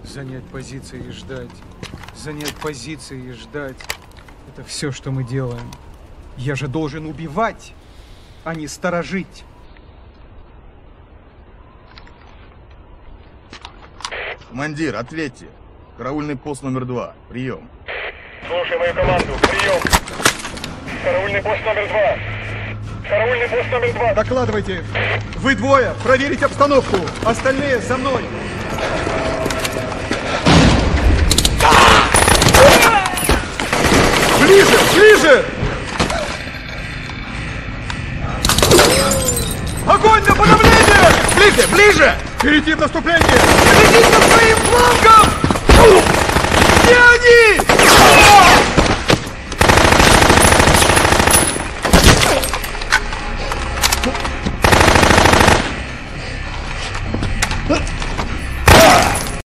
Занять позиции и ждать. Занять позиции и ждать. Это все, что мы делаем. Я же должен убивать, а не сторожить. Командир, ответьте. Караульный пост номер 2. Прием. Слушай мою команду. Прием. Караульный пост номер 2. Караульный пост номер 2. Докладывайте. Вы двое. Проверить обстановку. Остальные за мной. Ближе! Ближе! Огонь на подавление! Ближе! Ближе! Перейти в наступление! Следить за своим